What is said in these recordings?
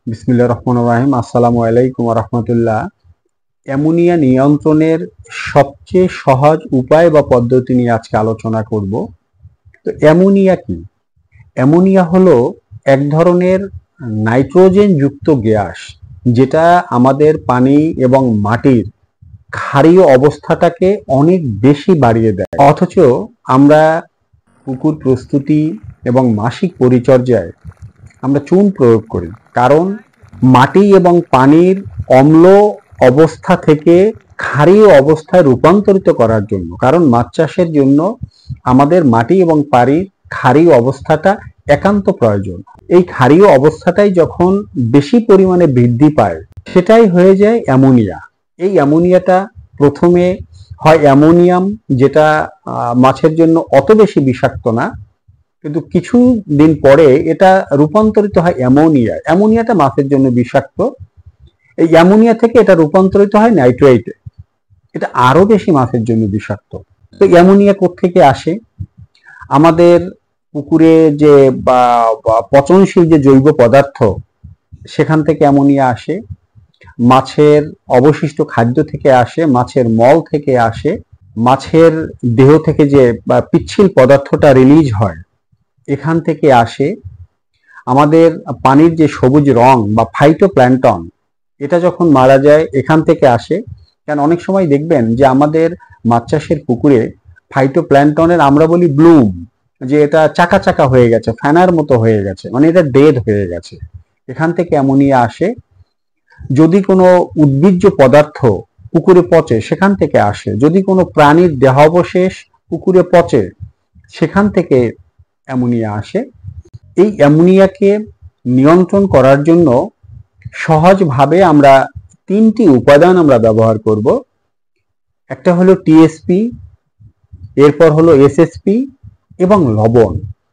বিসমিল্লাহির রহমানির রহিম। আসসালামু আলাইকুম ওয়া রাহমাতুল্লাহ। অ্যামোনিয়া নিয়ন্ত্রণের সবচেয়ে সহজ উপায় বা পদ্ধতি নিয়ে আজকে আলোচনা করব। তো অ্যামোনিয়া কি? অ্যামোনিয়া হলো এক ধরনের নাইট্রোজেন যুক্ত গ্যাস, যেটা আমাদের পানি এবং মাটির ক্ষারীয় অবস্থাটাকে অনেক বেশি বাড়িয়ে দেয়। অথচ আমরা পুকুর প্রস্তুতি এবং মাসিক পরিচর্যায় আমরা চুন প্রয়োগ করি, কারণ মাটি এবং পানির অম্ল অবস্থা থেকে ক্ষারীয় অবস্থায় রূপান্তরিত করার জন্য। কারণ মাছ চাষের জন্য আমাদের মাটি এবং পানির ক্ষারীয় অবস্থাটা একান্ত প্রয়োজন। এই ক্ষারীয় অবস্থাটাই যখন বেশি পরিমাণে বৃদ্ধি পায়, সেটাই হয়ে যায় অ্যামোনিয়া। এই অ্যামোনিয়াটা প্রথমে হয় অ্যামোনিয়াম, যেটা মাছের জন্য অত বেশি বিষাক্ত না, কিন্তু কিছু দিন পরে এটা রূপান্তরিত হয় অ্যামোনিয়া। অ্যামোনিয়াটা মাছের জন্য বিষাক্ত। এই অ্যামোনিয়া থেকে এটা রূপান্তরিত হয় নাইট্রেটে, এটা আরো বেশি মাছের জন্য বিষাক্ত। তো অ্যামোনিয়া কোত্থেকে আসে? আমাদের পুকুরে যে পচনশীল যে জৈব পদার্থ, সেখান থেকে অ্যামোনিয়া আসে। মাছের অবশিষ্ট খাদ্য থেকে আসে, মাছের মল থেকে আসে, মাছের দেহ থেকে যে পিচ্ছিল পদার্থটা রিলিজ হয়, এখান থেকে আসে। আমাদের পানির যে সবুজ রং বা ফাইটোপ্ল্যাঙ্কটন, এটা যখন মারা যায় এখান থেকে আসে। কারণ অনেক সময় দেখবেন যে আমাদের মাছ চাষের পুকুরে ফাইটোপ্ল্যাঙ্কটনের আমরা বলি ব্লুম, যে এটা চাকা চাকা হয়ে গেছে, ফ্যানার মতো হয়ে গেছে, মানে এটা ডেড হয়ে গেছে। এখান থেকে অ্যামোনিয়া আসে। যদি কোনো উদ্ভিজ্জ পদার্থ পুকুরে পচে, সেখান থেকে আসে। যদি কোনো প্রাণীর দেহাবশেষ পুকুরে পচে, সেখান থেকে অ্যামোনিয়া আসে। এই অ্যামোনিয়াকে নিয়ন্ত্রণ করার জন্য সহজভাবে আমরা তিনটি উপাদান আমরা ব্যবহার করব। একটা হলো টিএসপি, এরপর হলো এসএসপি এবং লবণ।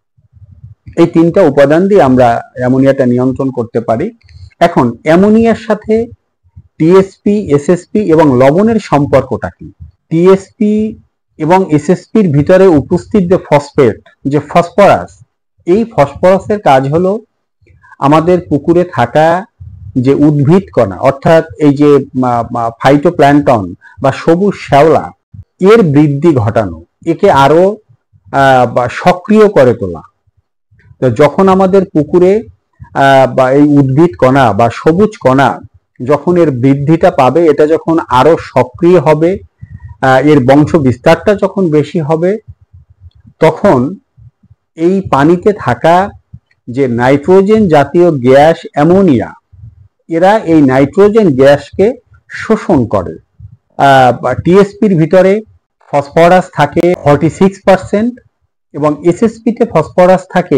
এই তিনটা উপাদান দিয়ে আমরা অ্যামোনিয়াটা নিয়ন্ত্রণ করতে পারি। এখন অ্যামোনিয়ার সাথে টিএসপি, এসএসপি এবং লবণের সম্পর্কটা কি? টিএসপি এবং এসএসপির ভিতরে উপস্থিত যে ফসফেট, যে ফসফরাস, এই ফসফরাসের কাজ হলো আমাদের পুকুরে থাকা যে উদ্ভিদ কণা, অর্থাৎ এই যে ফাইটোপ্ল্যাঙ্কটন বা সবুজ শ্যাওলা, এর বৃদ্ধি ঘটানো, একে আরো সক্রিয় করে তোলা। তো যখন আমাদের পুকুরে বা এই উদ্ভিদ কণা বা সবুজ কণা যখন এর বৃদ্ধিটা পাবে, এটা যখন আরো সক্রিয় হবে, এর বংশ বিস্তারটা যখন বেশি হবে, তখন এই পানিতে থাকা যে নাইট্রোজেন জাতীয় গ্যাস অ্যামোনিয়া, এরা এই নাইট্রোজেন গ্যাসকে শোষণ করে। টিএসপির ভিতরে ফসফরাস থাকে 46% এবং এসএসপিতে ফসফরাস থাকে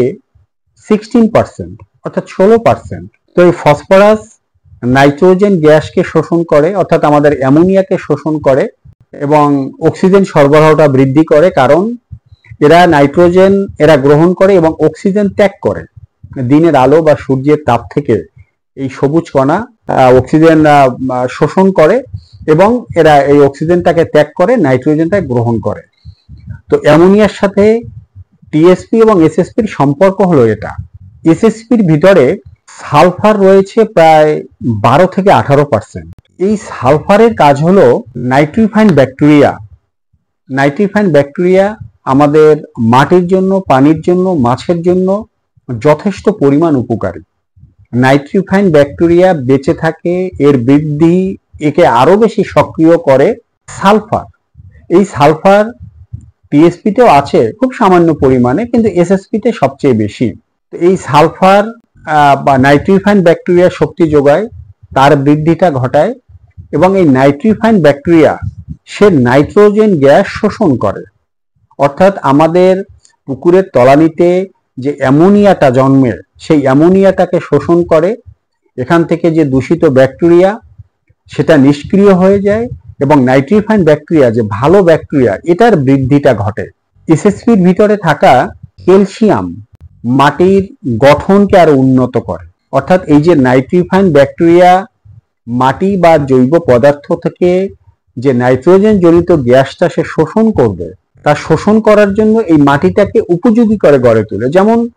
16%, অর্থাৎ 16%। তো এই ফসফরাস নাইট্রোজেন গ্যাসকে শোষণ করে, অর্থাৎ আমাদের অ্যামোনিয়াকে শোষণ করে এবং অক্সিজেন সরবরাহটা বৃদ্ধি করে। কারণ এরা নাইট্রোজেন গ্রহণ করে এবং অক্সিজেন ত্যাগ করে। দিনের আলো বা সূর্যের তাপ থেকে এই সবুজ কণা অক্সিজেন শোষণ করে এবং এরা এই অক্সিজেনটাকে ত্যাগ করে, নাইট্রোজেনটা গ্রহণ করে। তো অ্যামোনিয়ার সাথে টিএসপি এবং এসএসপির সম্পর্ক হলো এটা। এসএসপির ভিতরে সালফার রয়েছে প্রায় 12 থেকে 18%। এই সালফারের কাজ হলো নাইট্রিফাইন ব্যাকটেরিয়া। নাইট্রিফাইন ব্যাকটেরিয়া আমাদের মাটির জন্য, পানির জন্য, মাছের জন্য যথেষ্ট পরিমাণ উপকারী। নাইট্রিফাইন ব্যাকটেরিয়া বেঁচে থাকে, এর বৃদ্ধি একে আরো বেশি সক্রিয় করে সালফার। এই সালফার টিএসপিতেও আছে খুব সামান্য পরিমাণে, কিন্তু এসএসপিতে সবচেয়ে বেশি। তো এই সালফার বা নাইট্রিফাইন ব্যাকটেরিয়া শক্তি যোগায়, তার বৃদ্ধিটা ঘটায় এবং এই নাইট্রিফাইন ব্যাকটেরিয়া সে নাইট্রোজেন গ্যাস শোষণ করে। অর্থাৎ আমাদের পুকুরের তলানিতে যে অ্যামোনিয়াটা জন্মে, সেই অ্যামোনিয়াটাকে শোষণ করে। এখান থেকে যে দূষিত ব্যাকটেরিয়া, সেটা নিষ্ক্রিয় হয়ে যায় এবং নাইট্রিফাইন ব্যাকটেরিয়া, যে ভালো ব্যাকটেরিয়া, এটার বৃদ্ধিটা ঘটে। এসএসপির ভিতরে থাকা ক্যালসিয়াম মাটির গঠনকে আরো উন্নত করে। অর্থাৎ এই যে নাইট্রিফাইন ব্যাকটেরিয়া মাটি বা জৈব পদার্থ থেকে যে নাইট্রোজেন জনিত গ্যাসটা সে শোষণ করবে, তা শোষণ করার জন্য এই মাটিটাকে উপযোগী করে গড়ে তোলে। যেমন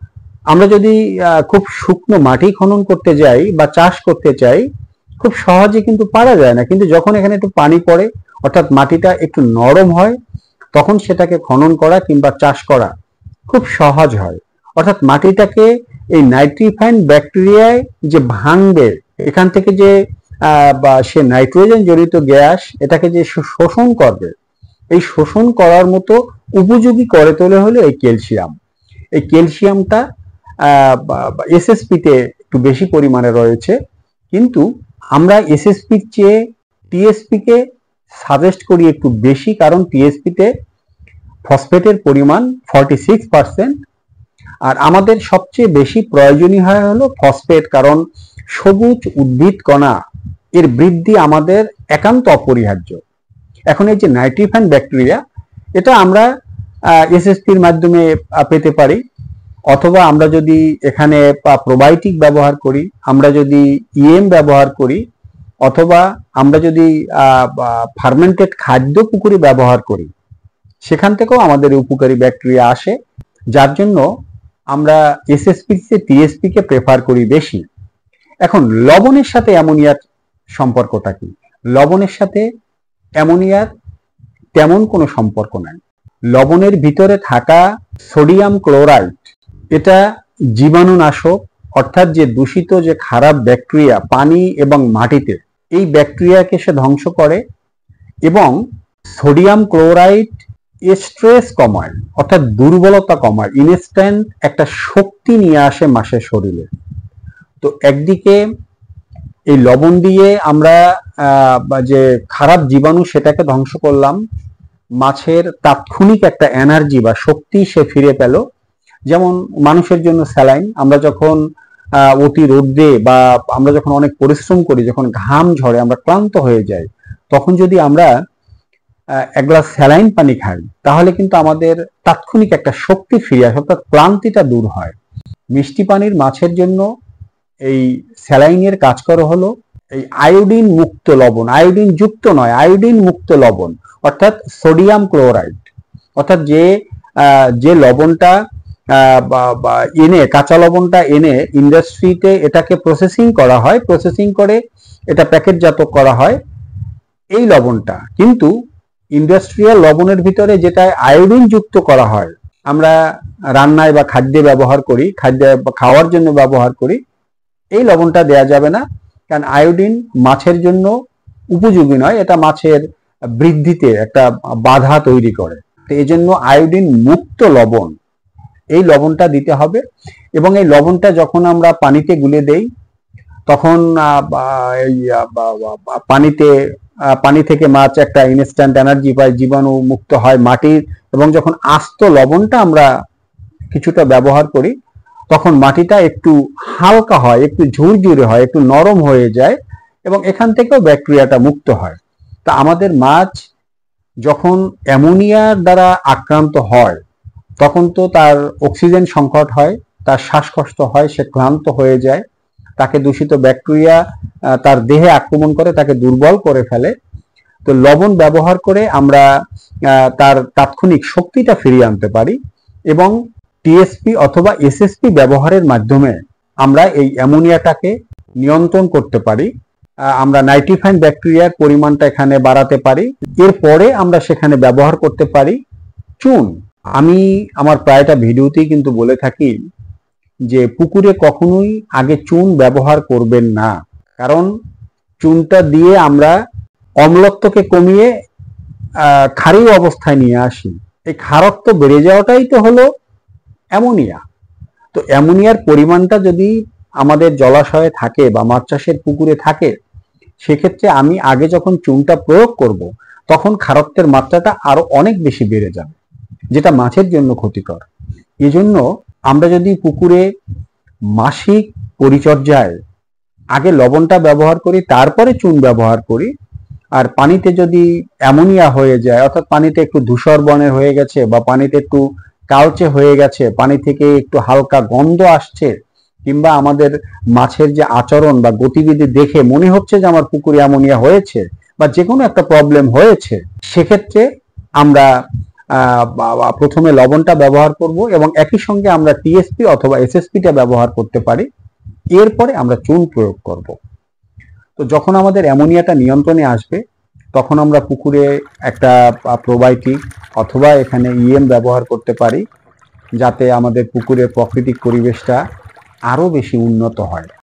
আমরা যদি খুব শুকনো মাটি খনন করতে যাই বা চাষ করতে চাই, খুব সহজে কিন্তু পারা যায় না, কিন্তু যখন এখানে একটু পানি পড়ে অর্থাৎ মাটিটা একটু নরম হয়, তখন সেটাকে খনন করা কিংবা চাষ করা খুব সহজ হয়। অর্থাৎ মাটিটাকে এই নাইট্রিফাইন ব্যাকটেরিয়ায় যে ভাঙবে, এখান থেকে যে বা সে নাইট্রোজেন জড়িত গ্যাস এটাকে যে শোষণ করবে, এই শোষণ করার মতো উপযোগী করে তোলে হলো এই ক্যালসিয়াম। এই ক্যালসিয়ামটা এসএসপিতে একটু বেশি পরিমাণে রয়েছে, কিন্তু আমরা এসএসপির চেয়ে টিএসপিকে সাজেস্ট করি একটু বেশি, কারণ টিএসপিতে ফসফেটের পরিমাণ 46%, আর আমাদের সবচেয়ে বেশি প্রয়োজনীয় হয় হলো ফসফেট, কারণ সবুজ উদ্ভিদ কণা এর বৃদ্ধি আমাদের একান্ত অপরিহার্য। এখন এই যে নাইট্রিফাইন ব্যাকটেরিয়া, এটা আমরা এসএসপির মাধ্যমে পেতে পারি, অথবা আমরা যদি এখানে প্রোবায়োটিক ব্যবহার করি, আমরা যদি ইএম ব্যবহার করি, অথবা আমরা যদি ফার্মেন্টেড খাদ্য পুকুরে ব্যবহার করি, সেখান থেকেও আমাদের উপকারী ব্যাকটেরিয়া আসে, যার জন্য আমরা এসএসপির চেয়ে টিএসপি কে প্রেফার করি বেশি। এখন লবণের সাথে অ্যামোনিয়ার সম্পর্কটা কি? লবণের সাথে অ্যামোনিয়ার তেমন কোনো সম্পর্ক নাই। লবণের ভিতরে থাকা সোডিয়াম ক্লোরাইড এটা জীবাণুনাশক, অর্থাৎ যে দূষিত যে খারাপ ব্যাকটেরিয়া পানি এবং মাটিতে, এই ব্যাকটেরিয়াকে সে ধ্বংস করে, এবং সোডিয়াম ক্লোরাইড স্ট্রেস কমায়, অর্থাৎ দুর্বলতা কমায়, ইনস্ট্যান্ট একটা শক্তি নিয়ে আসে মাছের শরীরে। তো একদিকে এই লবণ দিয়ে আমরা যে খারাপ জীবাণু সেটাকে ধ্বংস করলাম, মাছের তাৎক্ষণিক একটা এনার্জি বা শক্তি সে ফিরে পেল। যেমন মানুষের জন্য স্যালাইন, আমরা যখন অতি রোদ্রে বা আমরা যখন অনেক পরিশ্রম করি, যখন ঘাম ঝরে আমরা ক্লান্ত হয়ে যাই, তখন যদি আমরা এক গ্লাস স্যালাইন পানি খাই, তাহলে কিন্তু আমাদের তাৎক্ষণিক একটা শক্তি ফিরে আসে, অর্থাৎ ক্লান্তিটা দূর হয়। মিষ্টি পানির মাছের জন্য এই স্যালাইনের কাজ করা হলো এই আয়োডিন মুক্ত লবণ, আয়োডিন যুক্ত নয়, আয়োডিন মুক্ত লবণ, অর্থাৎ সোডিয়াম ক্লোরাইড। অর্থাৎ যে লবণটা এনে, কাঁচা লবণটা এনে ইন্ডাস্ট্রিতে এটাকে প্রসেসিং করা হয়, প্রসেসিং করে এটা প্যাকেটজাত করা হয়, এই লবণটা কিন্তু ইন্ডাস্ট্রিয়াল লবণের ভিতরে যেটা আয়োডিন যুক্ত করা হয়, আমরা রান্নায় বা খাদ্যে ব্যবহার করি, খাদ্য খাওয়ার জন্য ব্যবহার করি, এই লবণটা দেয়া যাবে না, কারণ আয়োডিন মাছের জন্য উপযোগী নয়, এটা মাছের বৃদ্ধিতে একটা বাধা তৈরি করে। তো এই জন্য আয়োডিন মুক্ত লবণ, এই লবণটা দিতে হবে। এবং এই লবণটা যখন আমরা পানিতে গুলে দেই, তখন পানি থেকে মাছ একটা ইনস্ট্যান্ট এনার্জি পায়, জীবাণু মুক্ত হয় মাটির। এবং যখন আস্ত লবণটা আমরা কিছুটা ব্যবহার করি, তখন মাটিটা একটু হালকা হয়, একটু ঝুরঝুরে হয়, একটু নরম হয়ে যায়, এবং এখান থেকেও ব্যাকটেরিয়াটা মুক্ত হয়। তা আমাদের মাছ যখন অ্যামোনিয়ার দ্বারা আক্রান্ত হয়, তখন তো তার অক্সিজেন সংকট হয়, তার শ্বাসকষ্ট হয়, সে ক্লান্ত হয়ে যায়, তাকে দূষিত ব্যাকটেরিয়া তার দেহে আক্রমণ করে, তাকে দুর্বল করে ফেলে। তো লবণ ব্যবহার করে আমরা তার তাৎক্ষণিক শক্তিটা ফিরিয়ে আনতে পারি, এবং টিএসপি অথবা এসএসপি ব্যবহারের মাধ্যমে আমরা এই অ্যামোনিয়াটাকে নিয়ন্ত্রণ করতে পারি। আমরা নাইট্রিফাইন ব্যাকটেরিয়ার পরিমাণটা এখানে বাড়াতে পারি। এরপরে আমরা সেখানে ব্যবহার করতে পারি চুন। আমি আমার প্রায়টা ভিডিওতেই কিন্তু বলে থাকি যে পুকুরে কখনোই আগে চুন ব্যবহার করবেন না, কারণ চুনটা দিয়ে আমরা অম্লত্বকে কমিয়ে ক্ষারীয় অবস্থায় নিয়ে আসি। এই ক্ষারত্ব বেড়ে যাওয়াটাই তো হলো অ্যামোনিয়া। তো অ্যামোনিয়ার পরিমাণটা যদি আমাদের জলাশয়ে থাকে বা মাছ চাষের পুকুরে থাকে, সেক্ষেত্রে আমি আগে যখন চুনটা প্রয়োগ করব, তখন ক্ষারত্বের মাত্রাটা আরো অনেক বেশি বেড়ে যাবে, যেটা মাছের জন্য ক্ষতিকর। এজন্য আমরা যদি পুকুরে মাসিক পরিচর্যায় আগে লবণটা ব্যবহার করি, তারপরে চুন ব্যবহার করি, আর পানিতে যদি অ্যামোনিয়া হয়ে যায়, অর্থাৎ পানিতে একটু ধূসর বর্ণের হয়ে গেছে বা পানিতে একটু কালচে হয়ে গেছে, পানি থেকে একটু হালকা গন্ধ আসছে, কিংবা আমাদের মাছের যে আচরণ বা গতিবিধি দেখে মনে হচ্ছে যে আমার পুকুরে অ্যামোনিয়া হয়েছে বা যে কোনো একটা প্রবলেম হয়েছে, সেক্ষেত্রে আমরা প্রথমে লবণটা ব্যবহার করব এবং একই সঙ্গে আমরা টিএসপি অথবা এসএসপিটা ব্যবহার করতে পারি। এরপরে আমরা চুন প্রয়োগ করব। তো যখন আমাদের অ্যামোনিয়াটা নিয়ন্ত্রণে আসবে তখন আমরা পুকুরে একটা প্রোবায়োটিক অথবা এখানে ইএম ব্যবহার করতে পারি, যাতে আমাদের পুকুরের প্রাকৃতিক পরিবেশটা আরো বেশি উন্নত হয়।